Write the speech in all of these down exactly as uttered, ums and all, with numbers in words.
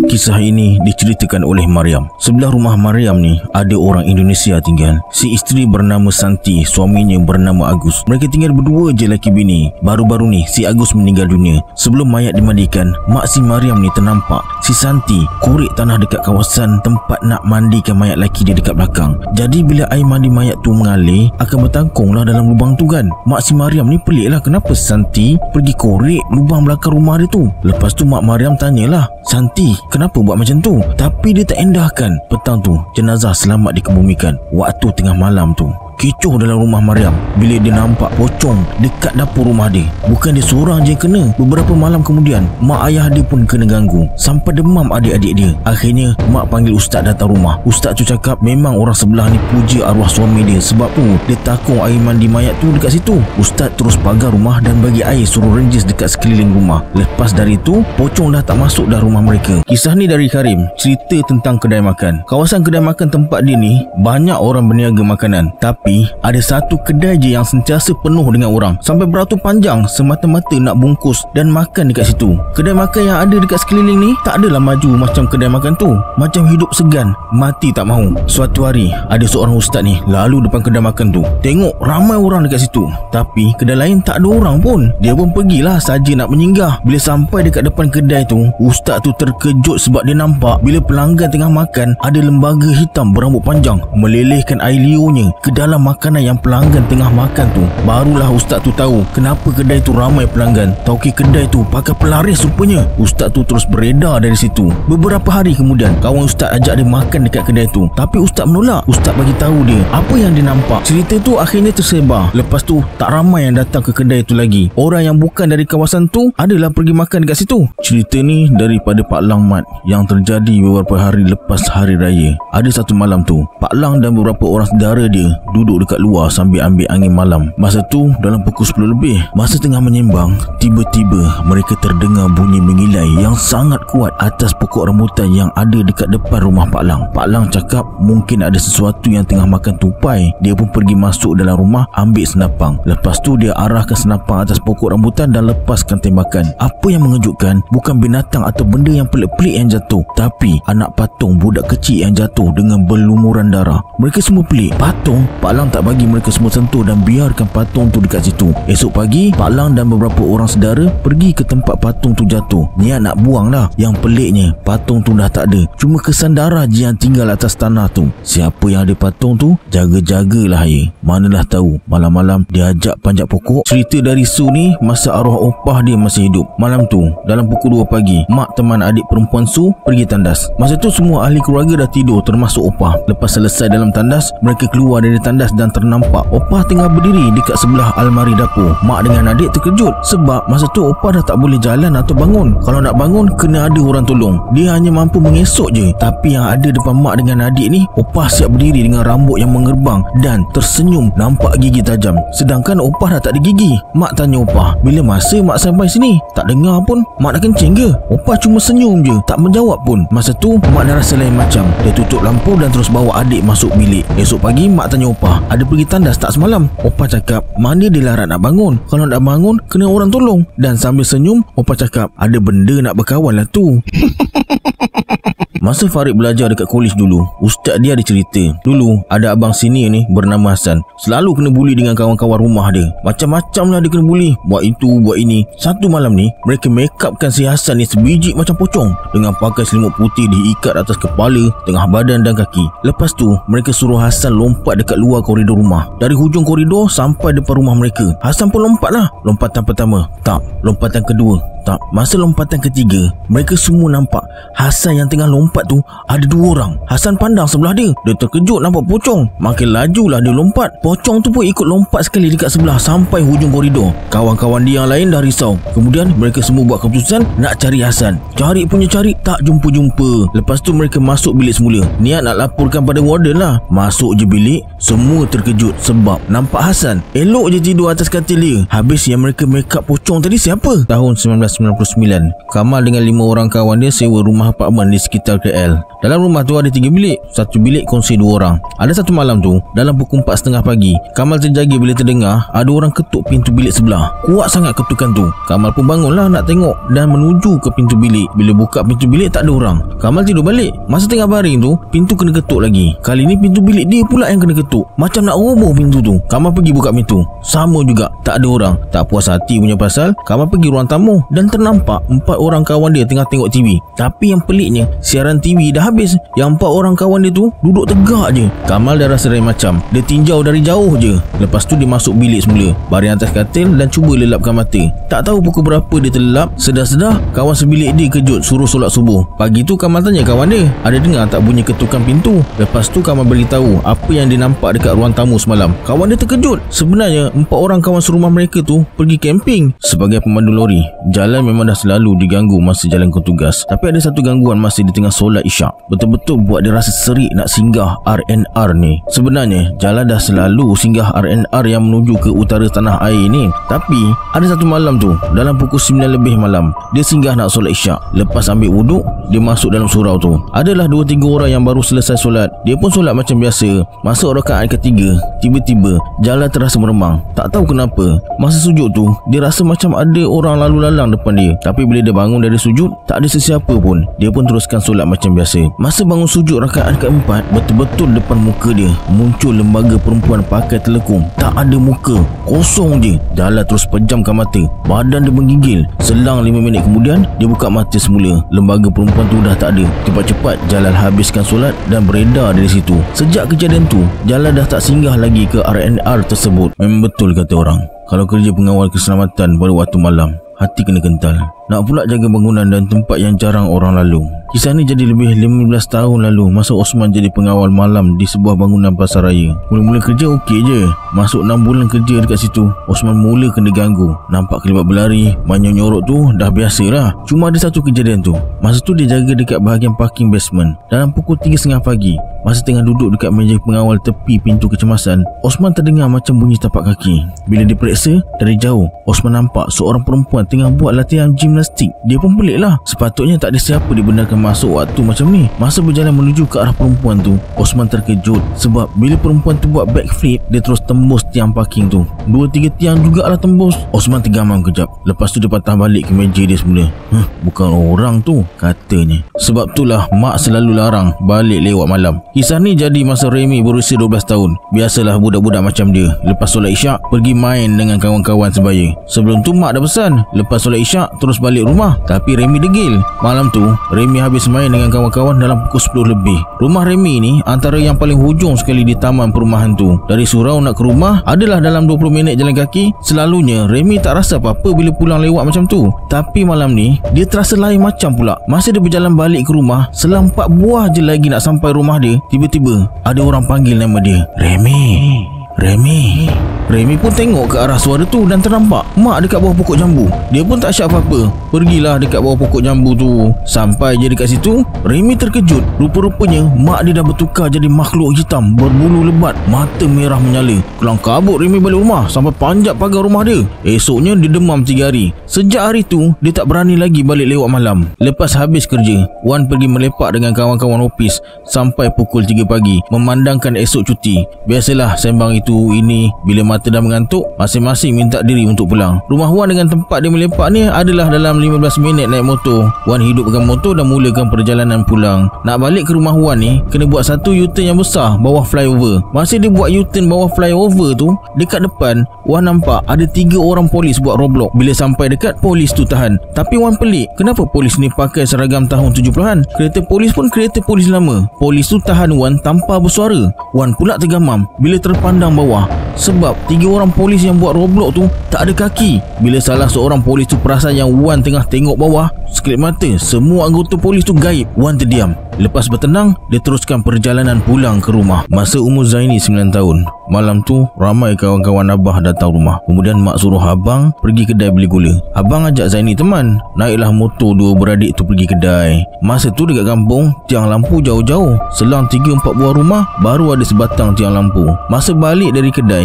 Kisah ini diceritakan oleh Mariam. Sebelah rumah Mariam ni ada orang Indonesia tinggal. Si isteri bernama Santi, suaminya bernama Agus. Mereka tinggal berdua je laki bini. Baru-baru ni si Agus meninggal dunia. Sebelum mayat dimandikan, mak si Mariam ni ternampak si Santi korek tanah dekat kawasan tempat nak mandikan mayat laki dia dekat belakang. Jadi bila air mandi mayat tu mengalir, akan bertangkunglah dalam lubang tu kan. Mak si Mariam ni pelik lah, kenapa Santi pergi korek lubang belakang rumah dia tu. Lepas tu mak Mariam tanyalah, Santi kenapa buat macam tu? Tapi dia tak endahkan. Petang tu jenazah selamat dikebumikan. Waktu tengah malam tu kecoh dalam rumah Mariam bila dia nampak pocong dekat dapur rumah dia. Bukan dia seorang je yang kena. Beberapa malam kemudian mak ayah dia pun kena ganggu sampai demam adik-adik dia. Akhirnya mak panggil ustaz datang rumah. Ustaz tu cakap memang orang sebelah ni puja arwah suami dia, sebab tu dia takung air mandi mayat tu dekat situ. Ustaz terus pagar rumah dan bagi air suruh renjis dekat sekeliling rumah. Lepas dari tu pocong dah tak masuk dah rumah mereka. Kisah ni dari Karim, cerita tentang kedai makan. Kawasan kedai makan tempat dia ni banyak orang berniaga makanan, tapi ada satu kedai je yang sentiasa penuh dengan orang sampai beratur panjang semata-mata nak bungkus dan makan dekat situ. Kedai makan yang ada dekat sekeliling ni tak adalah maju macam kedai makan tu. Macam hidup segan, mati tak mahu. Suatu hari ada seorang ustaz ni lalu depan kedai makan tu, tengok ramai orang dekat situ, tapi kedai lain tak ada orang pun. Dia pun pergilah saja nak menyinggah. Bila sampai dekat depan kedai tu, ustaz tu terkejut sebab dia nampak bila pelanggan tengah makan ada lembaga hitam berambut panjang melelehkan air liurnya ke dalam makanan yang pelanggan tengah makan tu. Barulah ustaz tu tahu kenapa kedai tu ramai pelanggan. Tauki kedai tu pakai pelaris rupanya. Ustaz tu terus beredar dari situ. Beberapa hari kemudian kawan ustaz ajak dia makan dekat kedai tu, tapi ustaz menolak. Ustaz bagi tahu dia apa yang dia nampak. Cerita tu akhirnya tersebar. Lepas tu tak ramai yang datang ke kedai tu lagi. Orang yang bukan dari kawasan tu adalah pergi makan dekat situ. Cerita ni daripada Pak Lang Mat yang terjadi beberapa hari lepas hari raya. Ada satu malam tu Pak Lang dan beberapa orang saudara dia duduk dekat luar sambil ambil angin malam. Masa tu dalam pukul sepuluh lebih. Masa tengah menyembang, tiba-tiba mereka terdengar bunyi mengilai yang sangat kuat atas pokok rambutan yang ada dekat depan rumah Pak Lang. Pak Lang cakap mungkin ada sesuatu yang tengah makan tupai. Dia pun pergi masuk dalam rumah ambil senapang. Lepas tu dia arahkan senapang atas pokok rambutan dan lepaskan tembakan. Apa yang mengejutkan, bukan binatang atau benda yang pelik-pelik yang jatuh, tapi anak patung budak kecil yang jatuh dengan berlumuran darah. Mereka semua pelik. Patung? Pak Lang tak bagi mereka semua sentuh dan biarkan patung tu dekat situ. Esok pagi Pak Lang dan beberapa orang saudara pergi ke tempat patung tu jatuh. Niat nak buang lah. Yang peliknya patung tu dah tak ada, cuma kesan darah je yang tinggal atas tanah tu. Siapa yang ada patung tu, jaga-jagalah ya. Manalah tahu malam-malam dia ajak panjat pokok. Cerita dari Su ni masa arwah opah dia masih hidup. Malam tu dalam pukul dua pagi, mak teman adik perempuan Su pergi tandas. Masa tu semua ahli keluarga dah tidur termasuk opah. Lepas selesai dalam tandas, mereka keluar dari tandas dan ternampak opah tengah berdiri dekat sebelah almari dapur. Mak dengan adik terkejut sebab masa tu opah dah tak boleh jalan atau bangun. Kalau nak bangun kena ada orang tolong. Dia hanya mampu mengesok je. Tapi yang ada depan mak dengan adik ni, opah siap berdiri dengan rambut yang mengerbang dan tersenyum nampak gigi tajam. Sedangkan opah dah tak ada gigi. Mak tanya opah, bila masa mak sampai sini? Tak dengar pun. Mak dah kencing ke? Opah cuma senyum je, tak menjawab pun. Masa tu mak dah rasa lain macam. Dia tutup lampu dan terus bawa adik masuk bilik. Esok pagi mak tanya opah, ada pergi tandas tak semalam? Opah cakap mana dia larat nak bangun. Kalau nak bangun kena orang tolong. Dan sambil senyum opah cakap ada benda nak berkawan lah tu. Masa Farid belajar dekat kolej dulu, ustaz dia ada cerita. Dulu ada abang senior ni bernama Hasan. Selalu kena buli dengan kawan-kawan rumah dia. Macam-macam lah dia kena buli. Buat itu, buat ini. Satu malam ni, mereka make upkan si Hasan ni sebiji macam pocong. Dengan pakai selimut putih diikat atas kepala, tengah badan dan kaki. Lepas tu, mereka suruh Hasan lompat dekat luar koridor rumah. Dari hujung koridor sampai depan rumah mereka. Hasan pun lompat lah. Lompatan pertama, tak. Lompatan kedua, tak. Masa lompatan ketiga, mereka semua nampak Hasan yang tengah lompat tu ada dua orang. Hasan pandang sebelah dia. Dia terkejut nampak pocong. Makin lajulah dia lompat. Pocong tu pun ikut lompat sekali dekat sebelah sampai hujung koridor. Kawan-kawan dia yang lain dah risau. Kemudian mereka semua buat keputusan nak cari Hasan. Cari punya cari, tak jumpa-jumpa. Lepas tu mereka masuk bilik semula. Niat nak laporkan pada warden lah. Masuk je bilik, semua terkejut sebab nampak Hasan elok je tidur atas katil dia. Habis yang mereka make up pocong tadi siapa? Tahun sembilan belas sembilan puluh sembilan, Kamal dengan lima orang kawan dia sewa rumah apartmen di sekitar K L. Dalam rumah tu ada tiga bilik, satu bilik kongsi dua orang. Ada satu malam tu, dalam pukul empat tiga puluh pagi, Kamal terjaga bila terdengar ada orang ketuk pintu bilik sebelah. Kuat sangat ketukan tu. Kamal pun bangunlah nak tengok dan menuju ke pintu bilik. Bila buka pintu bilik tak ada orang. Kamal tidur balik. Masa tengah baring tu, pintu kena ketuk lagi. Kali ni pintu bilik dia pula yang kena ketuk. Macam nak roboh pintu tu. Kamal pergi buka pintu. Sama juga, tak ada orang. Tak puas hati punya pasal, Kamal pergi ruang tamu dan ternampak empat orang kawan dia tengah tengok T V. Tapi yang peliknya, siaran T V dah habis. Yang empat orang kawan dia tu duduk tegak je. Kamal dah rasa lain macam. Dia tinjau dari jauh je. Lepas tu dia masuk bilik semula, baring atas katil dan cuba lelapkan mata. Tak tahu pukul berapa dia terlelap. Sedar-sedar kawan sebilik dia kejut suruh solat subuh. Pagi tu Kamal tanya kawan dia, ada dengar tak bunyi ketukan pintu? Lepas tu Kamal beritahu apa yang dia nampak dekat ruang tamu semalam. Kawan dia terkejut. Sebenarnya empat orang kawan serumah mereka tu pergi camping. Sebagai pemandu lori, jalan memang dah selalu diganggu masa jalan ke tugas. Tapi ada satu gangguan masa di tengah solat isyak. Betul-betul buat dia rasa serik nak singgah R and R ni. Sebenarnya jalan dah selalu singgah R and R yang menuju ke utara tanah air ni. Tapi ada satu malam tu, dalam pukul sembilan lebih malam, dia singgah nak solat isyak. Lepas ambil wuduk, dia masuk dalam surau tu. Adalah dua tiga orang yang baru selesai solat. Dia pun solat macam biasa. Masuk rakaat ketiga, tiba-tiba jalan terasa meremang. Tak tahu kenapa. Masa sujud tu, dia rasa macam ada orang lalu lalang depan dia. Tapi bila dia bangun dari sujud, tak ada sesiapa pun. Dia pun teruskan solat macam biasa. Masa bangun sujud rakaat keempat, betul-betul depan muka dia muncul lembaga perempuan pakai telekung. Tak ada muka, kosong je. Jalan terus pejamkan mata. Badan dia menggigil. Selang lima minit kemudian, dia buka mata semula. Lembaga perempuan tu dah tak ada. Cepat-cepat Jalan habiskan solat dan beredar dari situ. Sejak kejadian tu, Jalan dah tak singgah lagi ke R and R tersebut. Memang betul kata orang, kalau kerja pengawal keselamatan pada waktu malam, hati kena kental. Nak pula jaga bangunan dan tempat yang jarang orang lalu. Kisah ni jadi lebih lima belas tahun lalu masa Osman jadi pengawal malam di sebuah bangunan pasar raya. Mula-mula kerja okey je. Masuk enam bulan kerja dekat situ, Osman mula kena ganggu. Nampak kelibat berlari, banyak nyorok tu dah biasalah. Cuma ada satu kejadian tu. Masa tu dia jaga dekat bahagian parking basement. Dalam pukul tiga tiga puluh pagi, masa tengah duduk dekat meja pengawal tepi pintu kecemasan, Osman terdengar macam bunyi tapak kaki. Bila diperiksa dari jauh, Osman nampak seorang perempuan tengah buat latihan gimnastik. Dia pun pelik lah. Sepatutnya tak ada siapa dibenarkan masuk waktu macam ni. Masa berjalan menuju ke arah perempuan tu, Osman terkejut sebab bila perempuan tu buat backflip, dia terus tembus tiang parking tu. Dua tiga tiang jugalah tembus. Osman tergamam kejap. Lepas tu dia patah balik ke meja dia semula. Huh, bukan orang tu, katanya. Sebab itulah mak selalu larang balik lewat malam. Kisah ni jadi masa Remy berusia dua belas tahun. Biasalah budak-budak macam dia, lepas solat isyak pergi main dengan kawan-kawan sebaya. Sebelum tu mak dah pesan, lepas solat isyak terus balik rumah. Tapi Remy degil. Malam tu Remy habis main dengan kawan-kawan dalam pukul sepuluh lebih. Rumah Remy ni antara yang paling hujung sekali di taman perumahan tu. Dari surau nak ke rumah adalah dalam dua puluh minit jalan kaki. Selalunya Remy tak rasa apa-apa bila pulang lewat macam tu. Tapi malam ni dia terasa lain macam pula. Masa dia berjalan balik ke rumah, selang empat buah je lagi nak sampai rumah dia, tiba-tiba ada orang panggil nama dia. Remy, Remy. Remy pun tengok ke arah suara tu dan ternampak mak dekat bawah pokok jambu. Dia pun tak syak apa-apa, pergilah dekat bawah pokok jambu tu. Sampai je dekat situ, Remy terkejut. Rupa-rupanya mak dia dah bertukar jadi makhluk hitam berbulu lebat, mata merah menyala. Kelang kabut Remy balik rumah sampai panjat pagar rumah dia. Esoknya dia demam tiga hari. Sejak hari tu dia tak berani lagi balik lewat malam. Lepas habis kerja, Wan pergi melepak dengan kawan-kawan ofis sampai pukul tiga pagi, memandangkan esok cuti. Biasalah sembang itu ini. Bila mata dah mengantuk, masing-masing minta diri untuk pulang. Rumah Wan dengan tempat dia melepak ni adalah dalam lima belas minit naik motor. Wan hidupkan motor dan mulakan perjalanan pulang. Nak balik ke rumah Wan ni, kena buat satu U-turn yang besar bawah flyover. Masa dia buat U-turn bawah flyover tu, dekat depan Wan nampak ada tiga orang polis buat roadblock. Bila sampai dekat, polis tu tahan. Tapi Wan pelik, kenapa polis ni pakai seragam tahun tujuh puluhan? Kereta polis pun kereta polis lama. Polis tu tahan Wan tanpa bersuara. Wan pula tergamam bila terpandang bawah, sebab tiga orang polis yang buat roadblock tu tak ada kaki. Bila salah seorang polis tu perasan yang Wan tengah tengok bawah, sekelip mata semua anggota polis tu gaib. Wan terdiam. Lepas bertenang, dia teruskan perjalanan pulang ke rumah. Masa umur Zaini sembilan tahun, malam tu ramai kawan-kawan abah datang rumah. Kemudian mak suruh abang pergi kedai beli gula. Abang ajak Zaini teman. Naiklah motor dua beradik tu pergi kedai. Masa tu dekat kampung, tiang lampu jauh-jauh. Selang tiga empat buah rumah baru ada sebatang tiang lampu. Masa balik dari kedai,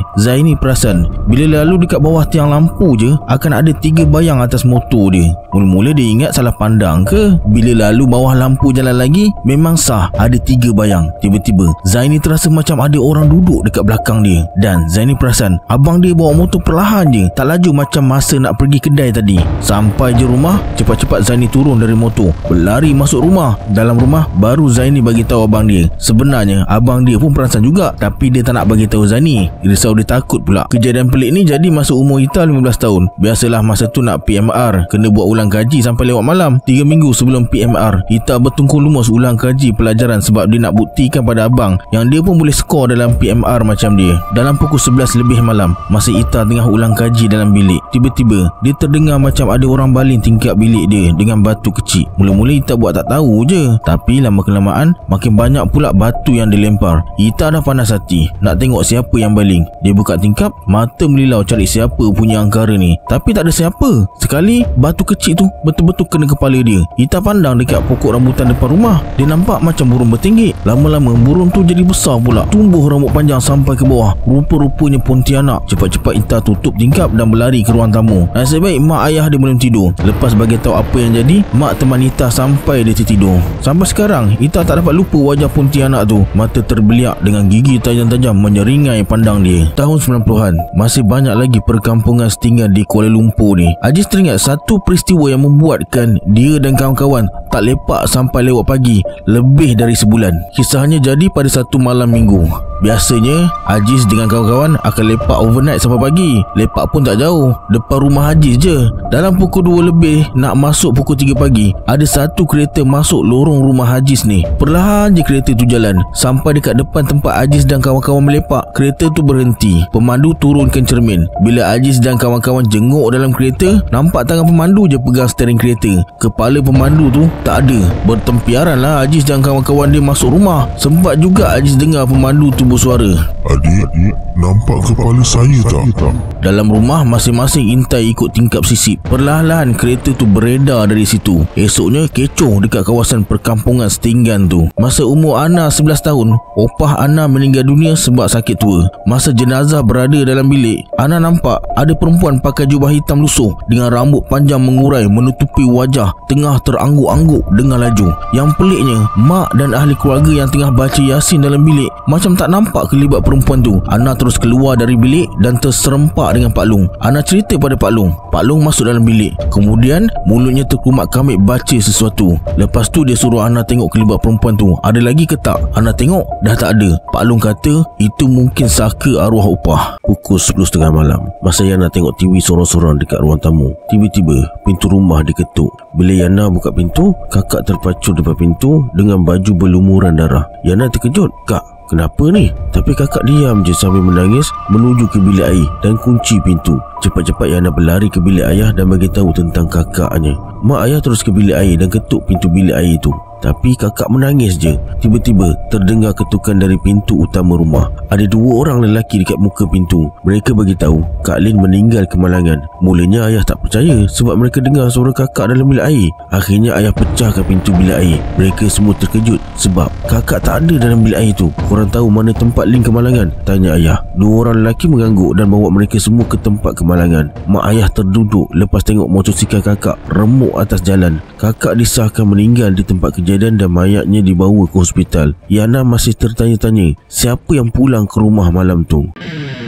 Zaini perasan bila lalu dekat bawah tiang lampu je akan ada tiga bayang atas motor dia. Mula-mula dia ingat salah pandang ke? Bila lalu bawah lampu jalan lagi, memang sah ada tiga bayang. Tiba-tiba Zaini terasa macam ada orang duduk dekat belakang dia. Dan Zaini perasan abang dia bawa motor perlahan je, tak laju macam masa nak pergi kedai tadi. Sampai je rumah, cepat-cepat Zaini turun dari motor, berlari masuk rumah. Dalam rumah baru Zaini bagi tahu abang dia. Sebenarnya abang dia pun perasan juga, tapi dia tak nak bagi tahu Zaini. Risau dia takut pula. Kejadian pelik ni jadi masa umur Ita lima belas tahun. Biasalah masa tu nak P M R, kena buat ulang kaji sampai lewat malam. Tiga minggu sebelum P M R, Ita bertungkung lumus ulang kaji pelajaran sebab dia nak buktikan pada abang yang dia pun boleh skor dalam P M R macam dia. Dalam pukul sebelas lebih malam, masa Ita tengah ulang kaji dalam bilik, tiba-tiba dia terdengar macam ada orang baling tingkap bilik dia dengan batu kecil. Mula-mula Ita buat tak tahu je, tapi lama kelamaan makin banyak pula batu yang dilempar. Ita dah panas hati nak tengok siapa yang baling. Dia buka tingkap, mata melilau cari siapa punya angkara ni, tapi tak ada siapa. Sekali batu kecil tu betul-betul kena kepala dia. Ita pandang dekat pokok rambutan depan rumah. Dia nampak macam burung bertinggik. Lama-lama burung tu jadi besar pula, tumbuh rambut panjang sampai ke bawah. Rupa-rupanya Pontianak. Cepat-cepat Ita tutup tingkap dan berlari ke ruang tamu. Nasib baik mak ayah dia belum tidur. Lepas bagi tahu apa yang jadi, mak teman Ita sampai dia tertidur. Sampai sekarang Ita tak dapat lupa wajah Pontianak tu. Mata terbeliak dengan gigi tajam-tajam menyeringai pandang dia. Tahun sembilan puluhan, masih banyak lagi perkampungan setinggan di Kuala Lumpur ni. Aziz teringat satu peristiwa yang membuatkan dia dan kawan-kawan tak lepak sampai lewat pagi lebih dari sebulan. Kisahnya jadi pada satu malam minggu. Biasanya Aziz dengan kawan-kawan akan lepak overnight sampai pagi. Lepak pun tak jauh, depan rumah Aziz je. Dalam pukul dua lebih nak masuk pukul tiga pagi, ada satu kereta masuk lorong rumah Aziz ni. Perlahan je kereta tu jalan sampai dekat depan tempat Aziz dan kawan-kawan melepak. Kereta tu berhenti. Pemandu turunkan cermin. Bila Aziz dan kawan-kawan jenguk dalam kereta, nampak tangan pemandu je pegang steering kereta. Kepala pemandu tu tak ada. Bertempiaran lah Aziz dan kawan-kawan dia masuk rumah. Sempat juga Aziz dengar pemandu tu bersuara, "Adik, adik, nampak kepala saya tak?" Dalam rumah masing-masing intai ikut tingkap sisip. Perlahan-lahan kereta tu beredar dari situ. Esoknya kecoh dekat kawasan perkampungan setinggan tu. Masa umur Ana sebelas tahun, opah Ana meninggal dunia sebab sakit tua. Masa jenazah berada dalam bilik, Ana nampak ada perempuan pakai jubah hitam lusuh dengan rambut panjang mengurai menutupi wajah, tengah terangguk-angguk dengan laju. Yang peliknya, mak dan ahli keluarga yang tengah baca Yasin dalam bilik macam tak nampak kelibat perempuan tu. Ana terus keluar dari bilik dan terserempak dengan Pak Long. Ana cerita pada Pak Long. Pak Long masuk dalam bilik. Kemudian mulutnya terkumat kamit baca sesuatu. Lepas tu dia suruh Ana tengok kelibat perempuan tu ada lagi ke tak. Ana tengok dah tak ada. Pak Long kata itu mungkin saka arwah upah. Pukul sepuluh tiga puluh malam, masa Yana tengok T V sorang-sorang dekat ruang tamu, tiba-tiba pintu rumah diketuk. Bila Yana buka pintu, kakak terpacul depan pintu dengan baju berlumuran darah. Yana terkejut. "Kak, kenapa ni?" Tapi kakak diam je sambil menangis menuju ke bilik air dan kunci pintu. Cepat-cepat Yana berlari ke bilik ayah dan bagi tahu tentang kakaknya. Mak ayah terus ke bilik air dan ketuk pintu bilik air itu. Tapi kakak menangis je. Tiba-tiba terdengar ketukan dari pintu utama rumah. Ada dua orang lelaki dekat muka pintu. Mereka bagi tahu Kak Lin meninggal kemalangan. Mulanya ayah tak percaya sebab mereka dengar suara kakak dalam bilik air. Akhirnya ayah pecahkan pintu bilik air. Mereka semua terkejut sebab kakak tak ada dalam bilik air tu. "Korang tahu mana tempat Lin kemalangan?" tanya ayah. Dua orang lelaki mengangguk dan bawa mereka semua ke tempat kemalangan. Mak ayah terduduk lepas tengok motosikal kakak remuk atas jalan. Kakak disahkan meninggal di tempat kejadian dan mayatnya dibawa ke hospital. Yana masih tertanya-tanya siapa yang pulang ke rumah malam tu.